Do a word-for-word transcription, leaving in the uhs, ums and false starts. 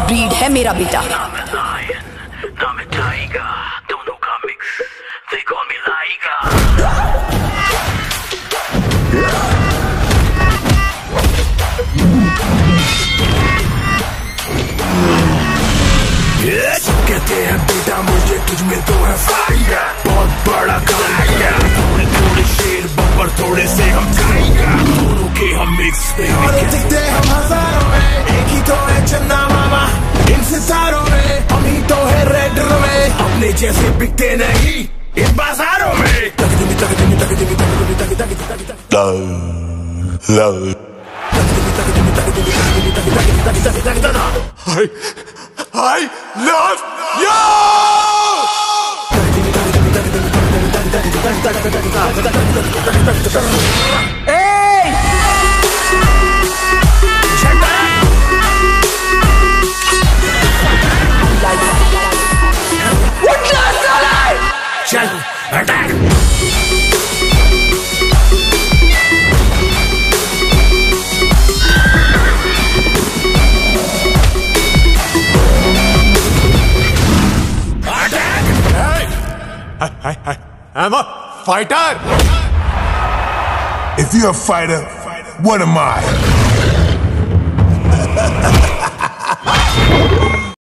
Breed है मेरा बेटा। नाम है लायन, नाम है टाइगर, दोनों का mix, they call me liger. कहते हैं बेटा मुझे तुझ में तो है फायर, बहुत बड़ा गाया, थोड़े थोड़े शेर बब्बर थोड़े से हम टाइगर, दोनों के हम मिक्स पे दिखते हम हजारों में, एक ही तो है चन्ना मामा इन सितारों में, हम ही तो है रेड में, अपने जैसे बिकते नहीं इन बाजारों में। I love you! Hey! Check that! What class are I? Check! Attack! I, I, I, I'm a fighter! If you're a fighter, what am I?